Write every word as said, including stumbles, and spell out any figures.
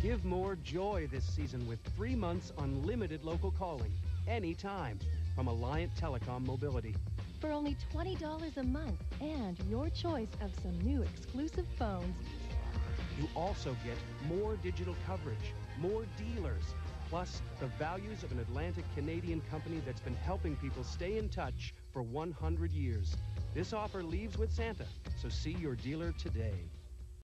Give more joy this season with three months unlimited local calling, anytime, from Aliant Telecom Mobility. For only twenty dollars a month and your choice of some new exclusive phones. You also get more digital coverage, more dealers, plus the values of an Atlantic Canadian company that's been helping people stay in touch for one hundred years. This offer leaves with Santa, so see your dealer today.